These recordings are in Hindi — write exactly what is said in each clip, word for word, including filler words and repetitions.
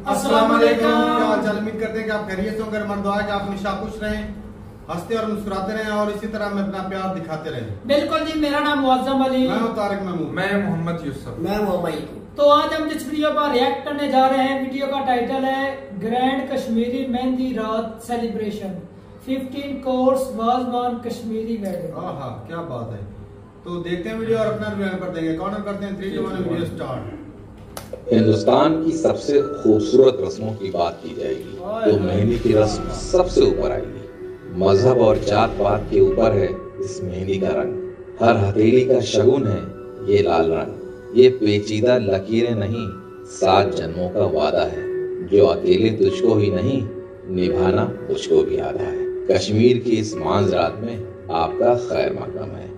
अस्सलाम वालेकुम। क्या हाल चाल? उम्मीद करते हैं कि आप खैरियत से होंगे। मन दुआ है कि आप हमेशा खुश रहें, हंसते और मुस्कुराते रहें और इसी तरह में अपना प्यार दिखाते रहें। बिल्कुल जी। मेरा नाम मुअज्जम अली, मैं हूं तारिक महमूद, मैं मोहम्मद यूसुफ, मैं मोहम्मद। तो आज हम जिस वीडियो पर रिएक्ट करने जा रहे हैं, वीडियो का टाइटल है grand Kashmiri mehndi raat celebration fifteen course wazwan Kashmiri wedding. हाँ हाँ, क्या बात है। तो देखते हैं वीडियो और अपना रिव्यू कर देंगे। कॉर्नर करते हैं, three two one, video start. Hindustan की सबसे खूबसूरत रस्मों की बात की जाएगी तो मेहंदी की रस्म सबसे ऊपर आएगी। मजहब और जात पात के ऊपर है इस मेहंदी का रंग। हर हथेली का शगुन है ये लाल रंग। ये पेचीदा लकीरें नहीं, सात जन्मों का वादा है जो अकेले तुझको ही नहीं निभाना मुझको भी आता है। कश्मीर की इस मांझ रात में आपका खैर मकदम है।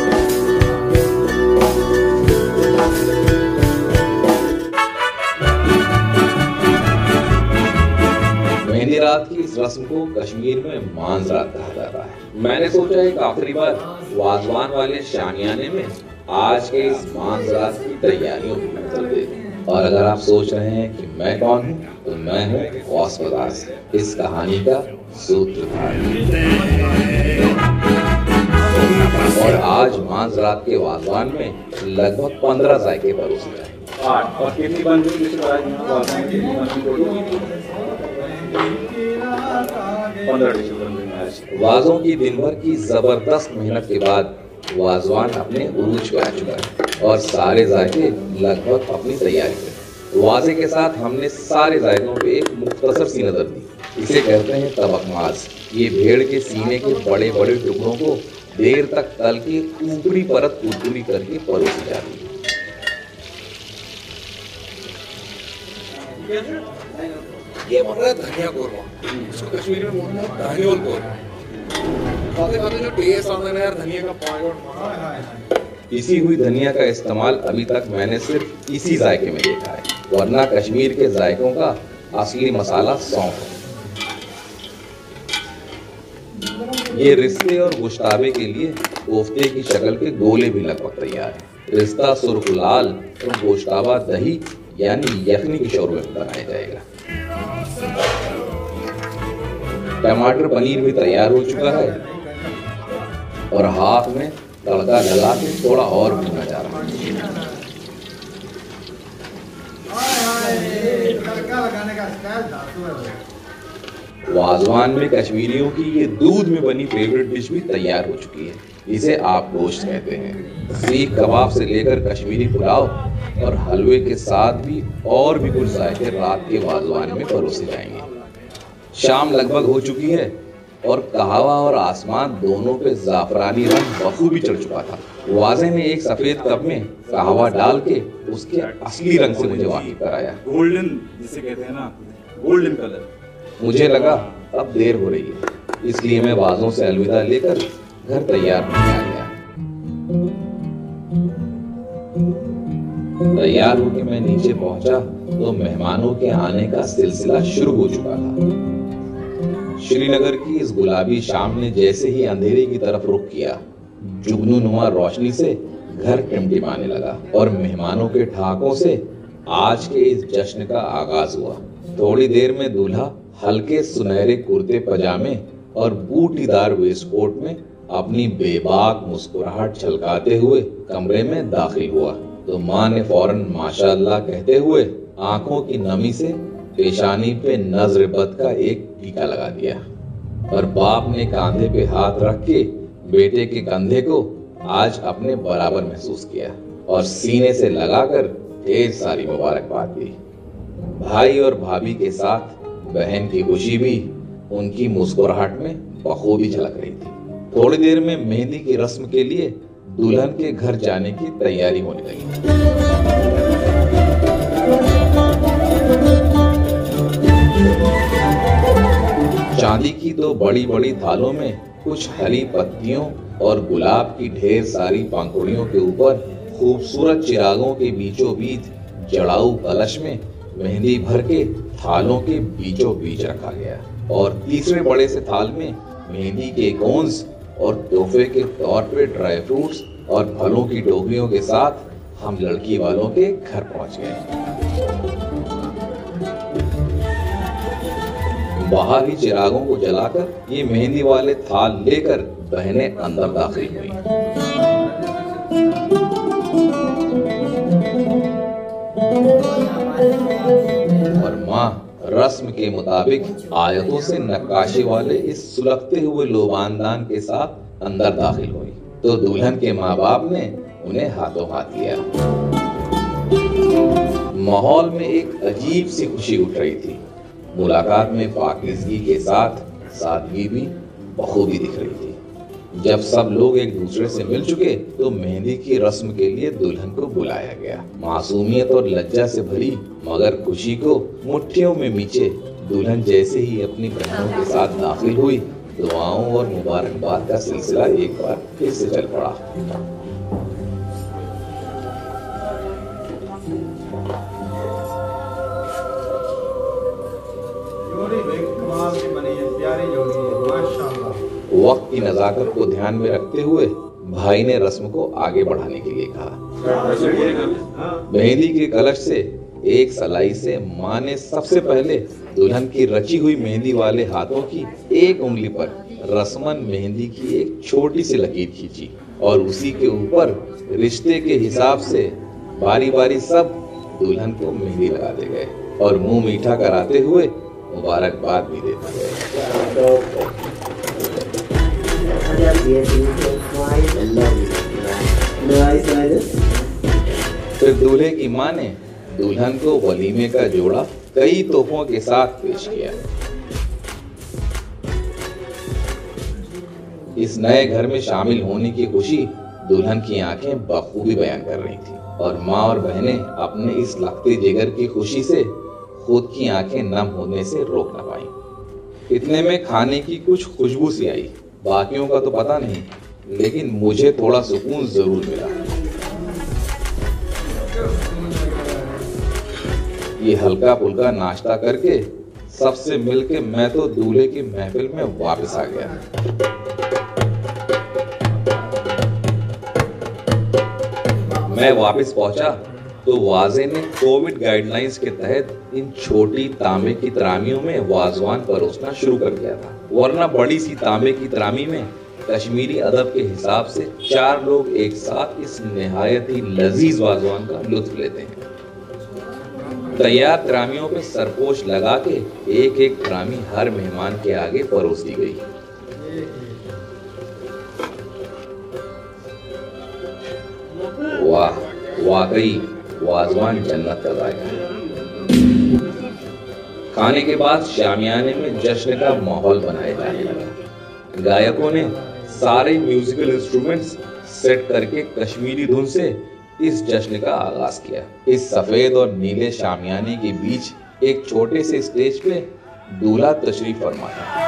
मेहंदी रात की इस रस्म को कश्मीर में मांझ रात कहा जाता है। मैंने सोचा एक आखिरी बार वाजवान वाले शामियाने में आज के इस मांझ रात की तैयारियों की नजर दे दूं। और अगर आप सोच रहे हैं कि मैं कौन हूँ, तो मैं हूँ गौस बाजार से इस कहानी का सूत्रधार। और आज मांझ रात के वाजवान में लगभग पंद्रह जायके परोसे जाएंगे। और कितनी बन रही है? वाजों की दिन भर की जबरदस्त मेहनत के बाद वाजवान अपने उरूज पे आ चुका है और सारे जायके लगभग अपनी तैयारी में। वाजे के साथ हमने सारे जायकों पे एक मुख्तसर सी नजर दी। इसे कहते हैं तबकमाज। ये भेड़ के सीने के बड़े बड़े टुकड़ों को देर तक तल के ऊपरी परत कुरकुरी करके परोसी जाती है। ये बन रहा है धनिया कोरमा, इसको कश्मीरी में बोलते हैं धनियोल कोरमा। खाते खाते जो टेस्ट आता है यार धनिया का पाउडर। पिसी हुई धनिया का इस्तेमाल अभी तक मैंने सिर्फ इसी जायके में देखा है, वरना कश्मीर के जायकों का असली मसाला सौंफ है। ये रिश्ते और गुश्ताबे के लिए कोफ्ते की शक्ल के गोले भी लगभग तैयार है। रिश्ता सुर्ख लाल और गोश्ताबा दही यानी यखनी के शोरबे में बनाया जाएगा। टमाटर पनीर भी तैयार हो चुका है और हाथ में तड़का लगा के थोड़ा और भूना जा रहा है। तड़का लगाने का स्टाइल धातु है। वाजवान में कश्मीरियों की ये दूध में बनी फेवरेट डिश भी तैयार हो चुकी है। इसे आप गोश्त कहते हैं। सीख कबाब से लेकर कश्मीरी पुलाव और हलवे के साथ भी और भी कुछ जायके रात के वाजवान में परोसे जाएंगे। शाम लगभग हो चुकी है और कहवा और आसमान दोनों पे जाफरानी रंग बखूबी चढ़ चुका था। वाजे ने एक सफेद कप में कहवा डाल के उसके असली रंग से मुझे वाकिफ कराया। गोल्डन जिसे कहते हैं ना, गोल्डन कलर। मुझे लगा अब देर हो रही है, इसलिए मैं वाजों से अलविदा लेकर घर तैयार होने आ गया। तैयार होकर मैं नीचे पहुंचा तो मेहमानों के आने का सिलसिला शुरू हो चुका था। श्रीनगर की इस गुलाबी शाम ने जैसे ही अंधेरे की तरफ रुख किया, जुगनू नुमा रोशनी से घर टिमटिमाने लगा और मेहमानों के ठहाकों से आज के इस जश्न का आगाज हुआ। थोड़ी देर में दूल्हा हल्के सुनहरे कुर्ते पजामे और बूटीदार वेस्टकोट में अपनी बेबाक मुस्कुराहट छलकाते हुए कमरे में दाखिल हुआ तो माँ ने फौरन माशाअल्लाह कहते हुए आंखों की नमी से पेशानी पे नजर बद का एक टीका लगा दिया और बाप ने कांधे पे हाथ रख के बेटे के कंधे को आज अपने बराबर महसूस किया और सीने से लगाकर ढेर सारी मुबारकबाद दी। भाई और भाभी के साथ बहन की खुशी भी उनकी मुस्कुराहट में बखूबी झलक रही थी। थोड़ी देर में मेहंदी की रस्म के लिए दुल्हन के घर जाने की तैयारी होने लगी। चांदी की दो बड़ी बड़ी थालों में कुछ हरी पत्तियों और गुलाब की ढेर सारी पंखुड़ियों के ऊपर खूबसूरत चिरागों के बीचों बीच जड़ाऊ कलश में मेहंदी भर के थालों के बीचों बीच रखा गया और तीसरे बड़े से थाल में मेहंदी के कोन्स और तोहफे के तौर पे ड्राई फ्रूट्स और फलों की टोकरियों के साथ हम लड़की वालों के घर पहुंच गए। बाहर ही चिरागों को जलाकर ये मेहंदी वाले थाल लेकर बहनें अंदर दाखिल हुई। और माँ रस्म के मुताबिक आयतों से नक्काशी वाले इस सुलगते हुए लोबानदान के साथ अंदर दाखिल हुई तो दुल्हन के माँ बाप ने उन्हें हाथों हाथ लिया। माहौल में एक अजीब सी खुशी उठ रही थी। मुलाकात में पाकीज़गी के साथ सादगी भी बखूबी दिख रही थी। जब सब लोग एक दूसरे से मिल चुके तो मेहंदी की रस्म के लिए दुल्हन को बुलाया गया। मासूमियत और लज्जा से भरी मगर खुशी को मुट्ठियों में मीचे दुल्हन जैसे ही अपनी बहनों के साथ दाखिल हुई, दुआओं और मुबारकबाद का सिलसिला एक बार फिर से चल पड़ा। वक्त की नजाकत को ध्यान में रखते हुए भाई ने रस्म को आगे बढ़ाने के लिए कहा। मेहंदी के कलश से एक सलाई से माँ ने सबसे पहले दुल्हन की रची हुई मेहंदी वाले हाथों की एक उंगली पर रस्मन मेहंदी की एक छोटी सी लकीर खींची और उसी के ऊपर रिश्ते के हिसाब से बारी बारी सब दुल्हन को मेहंदी लगाते गए और मुंह मीठा कराते हुए मुबारकबाद भी देते गए। फिर दूल्हे की माँ ने दुल्हन को वलीमे का जोड़ा कई तोहफों के साथ पेश किया। इस नए घर में शामिल होने की खुशी दुल्हन की आंखें बखूबी बयान कर रही थी और माँ और बहनें अपने इस लगते जिगर की खुशी से खुद की आंखें नम होने से रोक न पाई। इतने में खाने की कुछ खुशबू सी आई। बाकियों का तो पता नहीं, लेकिन मुझे थोड़ा सुकून जरूर मिला। ये हल्का फुल्का नाश्ता करके सबसे मिलके मैं तो दूल्हे की महफिल में वापस आ गया। मैं वापस पहुंचा तो वाजे ने कोविड गाइडलाइंस के तहत इन छोटी तांबे की तरामियों में वाजवान परोसना शुरू कर दिया था, वरना बड़ी सी तांबे की तरामी में कश्मीरी अदब के हिसाब से चार लोग एक साथ इस निहायत ही लजीज वाजवान का लुत्फ लेते हैं। तैयार तरामियों पे सरपोश लगा के एक एक तरामी हर मेहमान के आगे परोस दी गई। वाह, वाकई वाजवान जन्नत का जायका। खाने के बाद शामियाने में जश्न का माहौल बनाया जाने लगा। गायकों ने सारे म्यूजिकल इंस्ट्रूमेंट्स सेट करके कश्मीरी धुन से इस जश्न का आगाज किया। इस सफेद और नीले शामियाने के बीच एक छोटे से स्टेज पे दूल्हा तशरीफ फरमा था।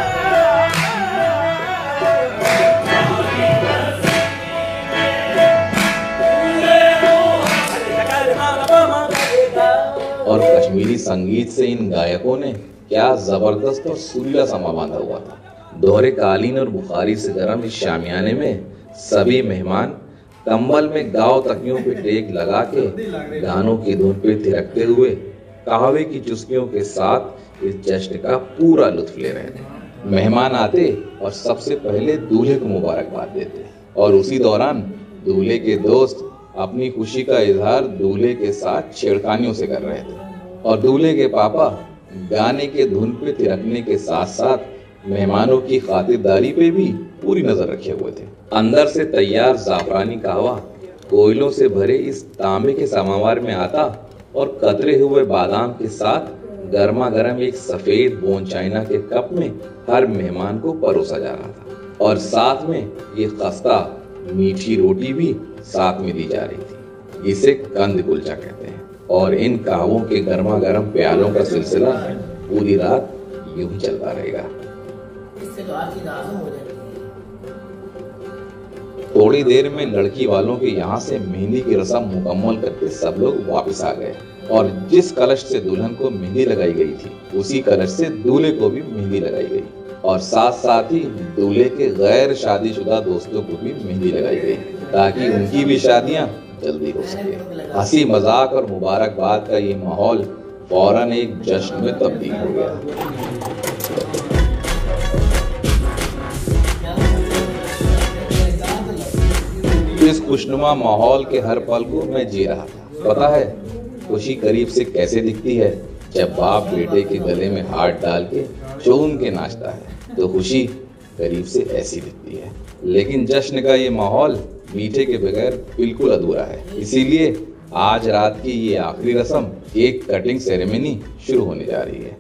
और कश्मीरी संगीत से इन गायकों ने क्या जबरदस्त और सुरीला समा बांधा हुआ था। दोहरे कालीन और बुखारी से गर्म इस शामियाने में सभी मेहमान कंबल में गांव तकियों पे टेक लगा के गानों की धुन पे थिरकते हुए कहवे की चुस्कियों के साथ इस जश्न का पूरा लुत्फ ले रहे थे। मेहमान आते और सबसे पहले दूल्हे को मुबारकबाद देते और उसी दौरान दूल्हे के दोस्त अपनी खुशी का इजहार दूल्हे के साथ छेड़खानियों से कर रहे थे और दूल्हे के पापा गाने के धुन पे थिरकने के साथ साथ मेहमानों की खातिरदारी पे भी पूरी नजर रखे हुए थे। अंदर से तैयार जाफरानी कहवा कोयलों से भरे इस तांबे के समावार में आता और कतरे हुए बादाम के साथ गर्मा गर्म एक सफेद बोन चाइना के कप में हर मेहमान को परोसा जा रहा था और साथ में ये खस्ता मीठी रोटी भी साथ में दी जा रही थी, जिसे कंद कुलचा कहते हैं। और इन कहवों के गर्मा गर्म प्यालों का सिलसिला पूरी रात यूं ही चलता रहेगा। इससे तो आज की आज़म हो जाएगी। थोड़ी देर में लड़की वालों के यहाँ से मेहंदी की रस्म मुकम्मल करके सब लोग वापस आ गए और जिस कलश से दुल्हन को मेहंदी लगाई गई थी उसी कलश से दूल्हे को भी मेहंदी लगाई गई और साथ साथ ही दूल्हे के गैर शादीशुदा दोस्तों को भी मेहंदी लगाई गई ताकि उनकी भी शादियां जल्दी हो सके। हंसी मजाक और मुबारकबाद का ये माहौल फौरन एक जश्न में तब्दील हो गया। खुशनुमा माहौल के हर पल को मैं जी रहा था। पता है खुशी करीब से कैसे दिखती है? जब बाप बेटे के गले में हाथ डाल के चूम के नाचता है तो खुशी करीब से ऐसी दिखती है। लेकिन जश्न का ये माहौल मीठे के बगैर बिल्कुल अधूरा है। इसीलिए आज रात की ये आखिरी रस्म, केक कटिंग सेरेमनी शुरू होने जा रही है।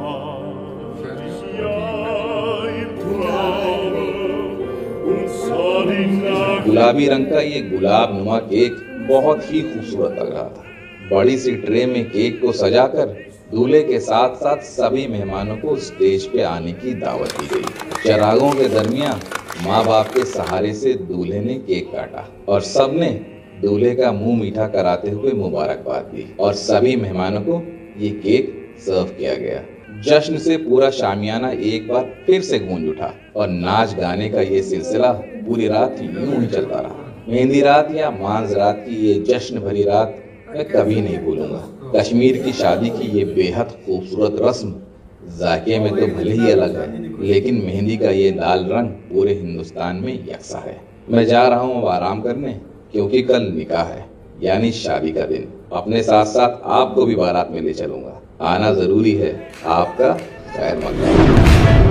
गुलाबी रंग का ये गुलाब नुमा केक बहुत ही खूबसूरत लग रहा था। बड़ी सी ट्रे में केक को सजाकर दूल्हे के साथ साथ सभी मेहमानों को स्टेज पे आने की दावत दी गई। चरागों के दरमियान माँ बाप के सहारे से दूल्हे ने केक काटा और सबने दूल्हे का मुंह मीठा कराते हुए मुबारकबाद दी और सभी मेहमानों को ये केक सर्व किया गया। जश्न से पूरा शामियाना एक बार फिर से गूंज उठा और नाच गाने का ये सिलसिला पूरी रात यूं ही चलता रहा। मेहंदी रात या मांझ रात की ये जश्न भरी रात मैं कभी नहीं भूलूंगा। कश्मीर की शादी की ये बेहद खूबसूरत रस्म जायके में तो भले ही अलग है, लेकिन मेहंदी का ये लाल रंग पूरे हिंदुस्तान में यकसा है। मैं जा रहा हूँ आराम करने, क्योंकि कल निकाह है, यानी शादी का दिन। अपने साथ साथ आपको भी बारात में ले चलूंगा। आना जरूरी है। आपका खैर मकदम।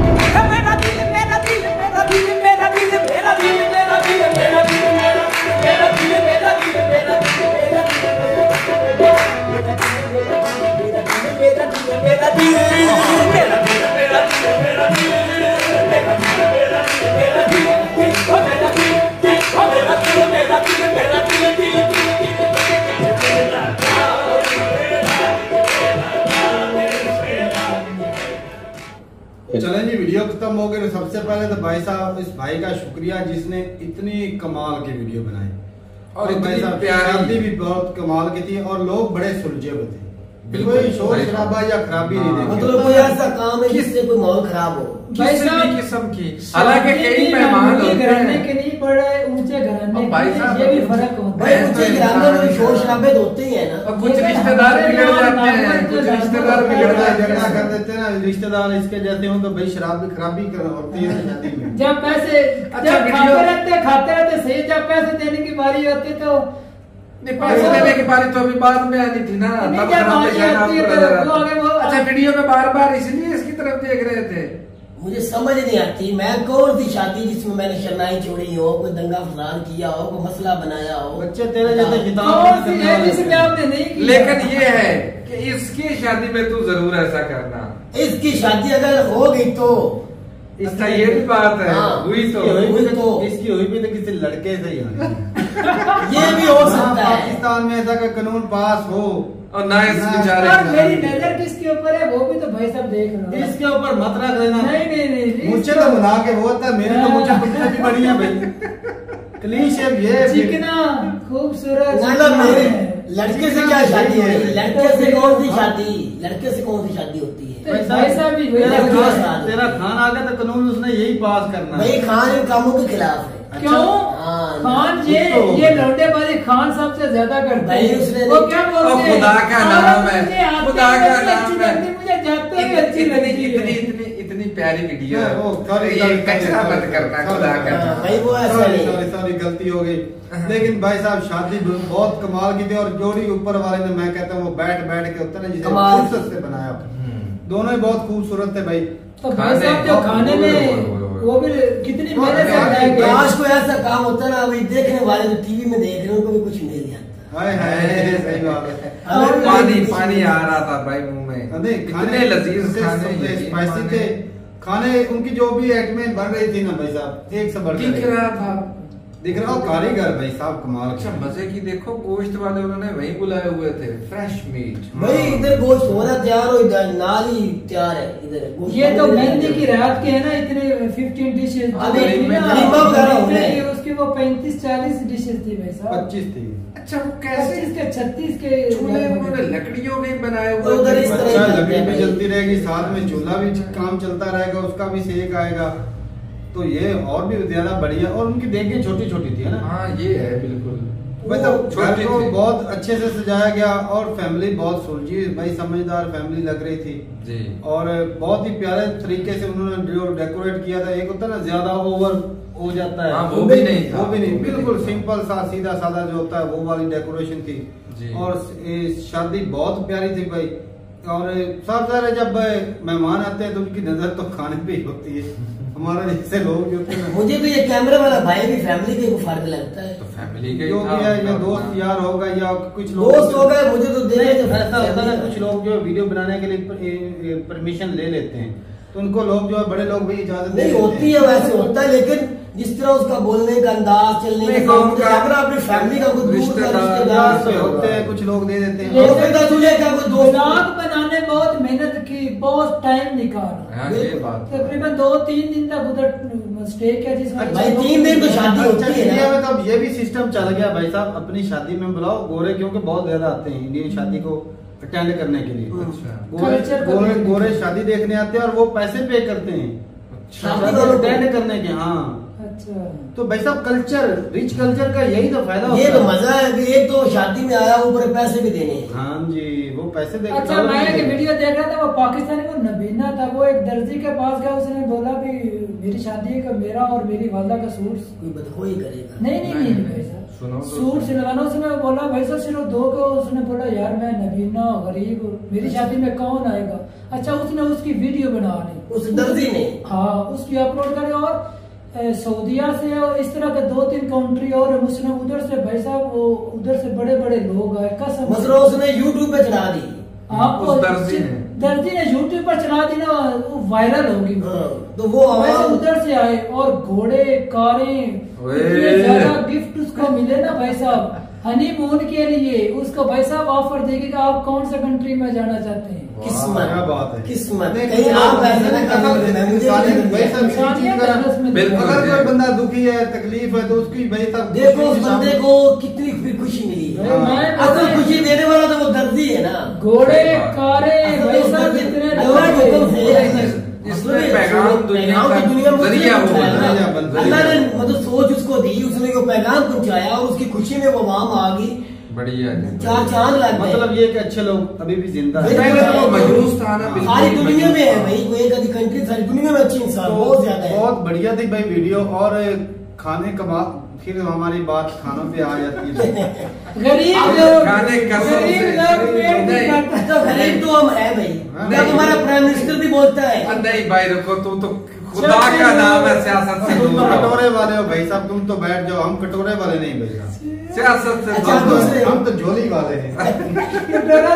चलें जी, वीडियो खत्म हो गई। सबसे पहले तो भाई साहब, इस भाई का शुक्रिया जिसने इतनी कमाल की वीडियो बनाई और भाई साहब शादी भी बहुत कमाल की थी और लोग बड़े सुलझे हुए थे। कोई शोर शराबा या खराबी नहीं देखी। मतलब कोई ऐसा काम है जिससे कोई माहौल खराब हो किसी भी किस्म की। हालांकि कई मेहमान होते घराने हैं के नहीं पड़े, ऊंचे घराने भाई के साहब, ये भी फर्क होता भाई, है। ऊंचे घराने में शोर शराबे तो होते ही है ना। और कुछ रिश्तेदार बिगड़ जाते हैं, कुछ रिश्तेदार बिगड़ जाते झगड़ा हैं। कर देते हैं ना रिश्तेदार इसके जैसे हो, तो भाई शराब भी खराबी कर होती है शादी में। जब पैसे अच्छा, जब वीडियो- खाते रहते खाते रहते सही, जब पैसे देने की बारी होती तो नहीं, पैसे देने की बारी तो अभी बाद में आनी थी ना, नहीं, तब जब खराब बारी दिखाना आती है आपको तो नजर आता। वो आगे वो- अच्छा, वीडियो में बार बार इसलिए इसकी तरफ देख रहे थे। मुझे समझ नहीं आती, मैं कौन सी शादी जिसमें मैंने शरनाई छोड़ी हो, कोई दंगा फसाद किया हो, कोई मसला बनाया हो। बच्चे तेरे जैसे किताब कौन सी है जिसमें आपने नहीं किया? लेकिन ये है कि इसकी शादी में तू जरूर ऐसा करना। इसकी शादी अगर हो गई तो इसका ये भी बात है, हाँ। हुई तो इसकी हुई भी तो- तो इसकी हुई भी तो किसी लड़के से ही होनी है। ये भी हो सकता है। पाकिस्तान में ऐसा का कानून पास हो और ना इस ना- बेचारे और मेरी नजर किसके ऊपर है वो भी तो भाई साहब देख लो। इसके ऊपर मत रख देना। नहीं नहीं नहीं मुझे तो बना के वो था, मेरी तो मुझे तुमसे भी बड़ी है भाई। क्लीन शेप ये चिकना खूबसूरत मतलब मेरे लड़के से क्या शादी है? होगी? लड़के से कौन सी शादी लड़के से कौन सी शादी होती है? भाई साहब भी वही तेरा लड़की खान- खान तेरा खान आ गया तो कानून उसने यही पास करना है। भाई खान इन कामों के खिलाफ है। क्यों? हाँ, खान ये तो हो ये गया। लौंडेबाजी खान सबसे ज्यादा करते भाई हैं। उसने वो क्या बोलते और हैं? खुदा का हाँ, नाम है, मुझे आते खुदा हुए का अच्छी नाम है। लगती, मुझे जाते हुए अच्छी इतनी लगती इतनी है। इतनी इतनी प्यारी वीडियो है। ओ, sorry, ये sorry, कचरा sorry, मत करना, sorry, खुदा का sorry, नाम। भाई वो ऐसा सॉरी नहीं सॉरी सॉरी गलती हो गई। लेकिन भाई साहब शादी बहुत कमाल की थी और जोड़ी ऊपर वाले ने, मैं कहता हूँ वो बैठ बैठ के उतर जिसे कमाल। फुर्सत से बनाया। दोनों ही बहुत खूबसूरत थे भाई। तो भाई साहब जो खाने में वो भी कितनी मेहनत से बनाए गए। काश कोई ऐसा काम होता ना, अभी देखने वाले जो टीवी में देख रहे हैं उनको भी कुछ मिल जाता। हाय हाय सही बात है। अगर पानी पानी आ रहा था भाई मुंह में। अरे इतने लजीज खाने, ये स्पाइसी थे खाने। उनकी जो भी आइटमें बन रही थी ना भाई साहब, एक से बढ़कर दिख एक। रहा था दिख रहा हो कारीगर भाई साहब कमाल। अच्छा मजे की देखो, गोश्त वाले उन्होंने वहीं बुलाए हुए थे, फ्रेश मीट। भाई इधर गोश्त होना तैयार हो, इधर नाल ही तैयार है। इधर गोश्त ये तो होने मेहंदी तैयार की रात के है ना, इतने फिफ्टीन डिशेज अभी गरीबा वगैरह होंगे। उसकी वो पैंतीस चालीस डिशेज थी भाई साहब। पच्चीस थी। अच्छा वो कैसे पच्चीस के छत्तीस के चूल्हे उन्होंने लकड़ियों के बनाए तो हुए उधर थे। इस तरह अच्छा ही लकड़ी भी भाई। जलती रहेगी, साथ में चूल्हा भी काम चलता रहेगा, उसका भी सेक आएगा, तो ये और भी ज्यादा बढ़िया। और उनकी देखें छोटी छोटी थी है ना। हाँ ये है बिल्कुल। मतलब घर छोटी को थी। बहुत अच्छे से सजाया गया और फैमिली बहुत सुलझी भाई, समझदार फैमिली लग रही थी जी। और बहुत ही प्यारे तरीके से उन्होंने जो डेकोरेट किया था। एक होता है ना ज्यादा ओवर हो जाता है, हाँ, वो भी नहीं था, वो भी नहीं, वो भी बिल्कुल नहीं था। सिंपल सा सीधा साधा जो होता है वो वाली डेकोरेशन थी। जी। और ये शादी बहुत प्यारी थी भाई। और सब जरा जब मेहमान आते हैं तो उनकी नजर तो खाने पे ही होती है, हमारा जैसे लोग जो होते हैं मुझे तो ये कैमरा वाला भाई भी फैमिली के को फर्क लगता है। तो फैमिली के जो ही भी था है या उनका दोस्त अपना। यार होगा या कुछ लोग दोस्त हो गए, मुझे तो नहीं, देख ऐसा होता है ना, कुछ लोग जो वीडियो बनाने के लिए परमिशन ले लेते हैं तो उनको लोग जो है बड़े लोग भी इजाजत दे नहीं देते होती है, वैसे होता है, लेकिन जिस तरह उसका बोलने का अंदाज, चलने नहीं, का उनका कैमरा अपनी फैमिली का कोई दूर का रिश्तेदार रिश्तेदार से होते हैं, कुछ लोग दे देते हैं। हो सकता है तुझे क्या कोई दोस्त ब्लॉग बनाने बहुत मेहनत की, बहुत टाइम निकाला, हाँ, ये बात है। तकरीबन दो तीन दिन तक उधर स्टे किया जिसमें भाई तीन दिन तो शादी होती है इंडिया ना। में तो अब ये भी सिस्टम चल गया भाई साहब, अपनी शादी में बुलाओ गोरे, क्योंकि बहुत ज्यादा आते हैं इंडियन शादी को अटेंड करने के लिए। अच्छा। गोरे Culture को गोरे देखने गोरे के लिए। शादी देखने आते हैं और वो पैसे पे करते हैं शादी शादी को अटेंड करने के। हाँ, अच्छा तो भाई साहब कल्चर, रिच कल्चर का यही तो फायदा होता ये है। तो मजा है कि एक तो शादी में आया, ऊपर पैसे भी देने हैं। हाँ जी, वो पैसे दे अच्छा मैं एक वीडियो देख रहा था, वो पाकिस्तानी को नबीना था, वो एक दर्जी के पास गया, उसने बोला भी मेरी शादी है, का मेरा और मेरी वालदा का सूट। कोई बदखोई करेगा। नहीं नहीं नहीं भाई साहब, सुनो तो सूट सही। सिलवाना। उसने बोला भाई साहब सिर्फ दो को, उसने बोला यार मैं नबीना गरीब, मेरी शादी में कौन आएगा। अच्छा उसने उसकी वीडियो बना ली उस दर्जी ने। हाँ उसकी अपलोड करे, और ए, सऊदिया से और इस तरह के दो तीन कंट्री और मुस्लिम उधर से भाई साहब, वो उधर से बड़े बड़े लोग आए कसम से। मसला उसने यूट्यूब पे चढ़ा दी। आपको उस दर्जी ने। दर्जी ने यूट्यूब पर चला दी ना, वो वायरल होगी। हाँ, तो वो वैसे आवाज उधर से आए और घोड़े कारें, ओए। इतने ज्यादा गिफ्ट उसको मिले ना भाई साहब, हनीमून के लिए उसको भाई साहब ऑफर देगी कि आप कौन सा कंट्री में जाना चाहते हैं। किस्मत, क्या बात है। किस्मत। नहीं, कहीं आप ऐसा ना कर अगर लेना, मुझे इंसानियत नहीं भाई साहब लगता। इसी चीज का- बिल्कुल। बिल्कुल। अगर कोई बंदा दुखी है, तकलीफ है, तो उसकी भाई साहब देखो उस बंदे को कितनी फिर खुशी मिली है। हाँ। मैं असल खुशी देने वाला तो वो दर्जी है ना। घोड़े कारें असल भाई तो साहब दर्जी- इतने अल्लाह के हुक्म से लोग। इसने पैगाम दुनिया पैगाम का तो दुनिया में जरिया वो पहुंचाया ना। जरिया बन- अल्लाह ने मतलब सोच उसको दी, उसने वो पैगाम पहुंचाया और उसकी खुशी में वो वहां आ गई। बढ़िया है। चार चांद लग गए। मतलब ये कि अच्छे लोग अभी भी जिंदा है। बिल्कुल। पहले तो वो मजबूत था ना, बिल्कुल सारी दुनिया में है मजबूत था। भाई, कोई एक आधी कंट्री, सारी दुनिया में अच्छे इंसान बहुत ज्यादा है। बहुत बढ़िया थी भाई वीडियो। और खाने कमा, फिर हमारी बात खानों पे आ जाती है। गरीब आप लोग, खाने कसम गरीब से- लोग पेट नहीं नहीं। भरता। तो गरीब तो हम है भाई। हाँ। जब हमारा प्राइम मिनिस्टर भी बोलता है। अ, नहीं भाई रुको, तू तो खुदा का नाम है, सियासत से तुम दूर तो रहो। कटोरे वाले हो भाई साहब, तुम तो बैठ जाओ, हम कटोरे वाले नहीं भाई साहब। सियासत से अच्छा, हम दूर तो- दूसरे- हम तो झोली वाले हैं। तेरा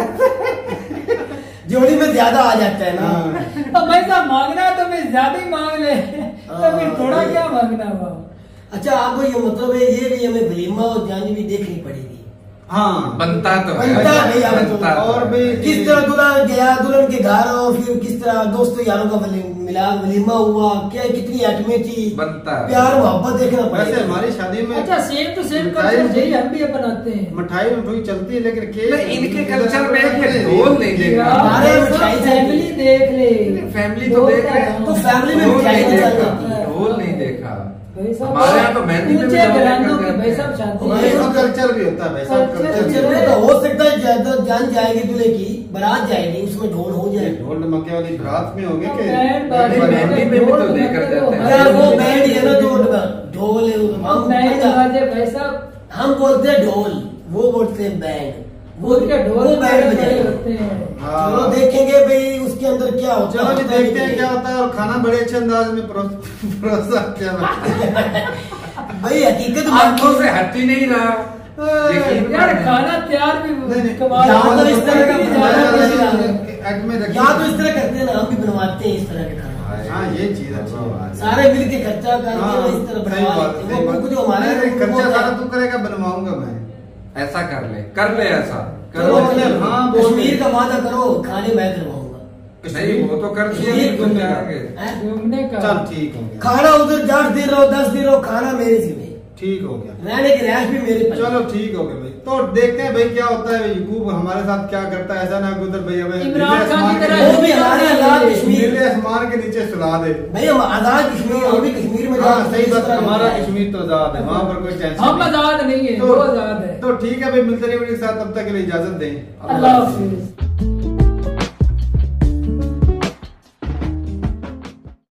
छोटा। जोड़ी में ज्यादा आ जाता है ना। हाँ। तो भाई साहब मांगना है तो फिर ज्यादा ही मांग ले, तो फिर थोड़ा हाँ। क्या मांगना हुआ। अच्छा आपको ये मतलब है, ये भी हमें वलीमा और जानी भी देखनी पड़ेगी। हाँ, बनता तो है। बनता है भैया, बनता तो और है। भी- किस तरह दुल्हन गया दुल्हन के घर, और फिर किस तरह दोस्तों यारों का वली- मिलाद वलीमा हुआ, क्या कितनी आइटमें थी, बनता है। प्यार मोहब्बत देखना वैसे पड़ेगा। हमारी शादी में अच्छा सेम टू सेम मिठाई- कल्चर यही हम भी बनाते हैं। मिठाई में थोड़ी चलती है, लेकिन केक नहीं, इनके कल्चर में है कि ढोल नहीं देखा। यार, हमारे भाई साहब, मिठाई फैमिली देख ले, फैमिली तो देख रहे हैं। तो फैमिली में ढोल मिठाई नहीं तो चल देखा, जाती है। ढोल नहीं देखा। भाई साहब, हमारे यहाँ तो मेहंदी में भी ऊंचे ढोल घरानों लेकर की भाई जाते साहब हैं। शादी हमारे है। तो कल्चर भी होता है भाई साहब, कल्चर कल्चर कल्चर में तो हो सकता है ज्यादा जान जाएगी दूल्हे की, बारात जाएगी, उसमें ढोल हो जाए। ढोल मक्के वाली रात में होगी कि बैंड बाजे बाजे मेहंदी में भी तो ढोल लेकर बजाते जाते हैं। हो। यार वो बैंड है ना, जो ढोल है, वो हम बैंड बाजे भाई साहब, हम बोलते हैं ढोल, वो बोलते हैं बैंड। वो क्या ढोल वो बैंड बड़े बजाएगा। होते हैं। हाँ। चलो देखेंगे भाई उसके अंदर क्या होता चलो है। जी देखते हैं क्या होता है। और खाना बड़े अच्छे अंदाज में परोस- परोसा क्या भाई हकीकत आंखों से हट ही नहीं रहा। यकीन यार करें। खाना तैयार भी नहीं, नहीं। कमाल यहाँ है। तो इस तरह का इतनी बनाया ज्यादा नहीं खुशी है। है। एड में रखिए। यहाँ तो इस तरह करते हैं ना, हम भी बनवाते हैं इस तरह के खाना। हाँ, ये चीज अच्छी है। सारे मिल के खर्चा करके हाँ, वो इस तरह सही बनवा बात, लेते सही हैं। बात। वो जो हमारे नहीं, नहीं, खर्चा वो- सारा तू करेगा, बनवाऊंगा मैं। ऐसा कर ले, कर ले ऐसा कर चलो ले। मतलब, हाँ, बोल कश्मीर का वादा करो, खाने मैं करवाऊंगा। नहीं वो तो कर दिया, कश्मीर तुम घूमने का। जाओगे। हैं? घूमने का चल ठीक हो गया, खाना उधर दस दिन रहो, दस दिन रहो, खाना मेरे जिम्मे, ठीक हो गया। रहने की रैश भी मेरे पास। चलो ठीक हो गया भाई। तो देखते हैं भाई क्या होता है, यूकूब हमारे साथ क्या करता है। ऐसा ना कि उधर भाई हमें इमरान खान की तरह वो भी हमारे आजाद कश्मीर नीले आसमान के नीचे सुला दे भाई। हम आजाद कश्मीर, हम भी कश्मीर में हाँ जाके सही इस बात, तरह हमारा करते हैं। कश्मीर तो आजाद है, वहाँ पर कोई टेंशन हम नहीं। आजाद नहीं है, तो- वो आजाद है। तो ठीक है भाई, मिलते रहिए वीडियो के साथ, तब तक के लिए इजाजत दें। अल्लाह हाफिज।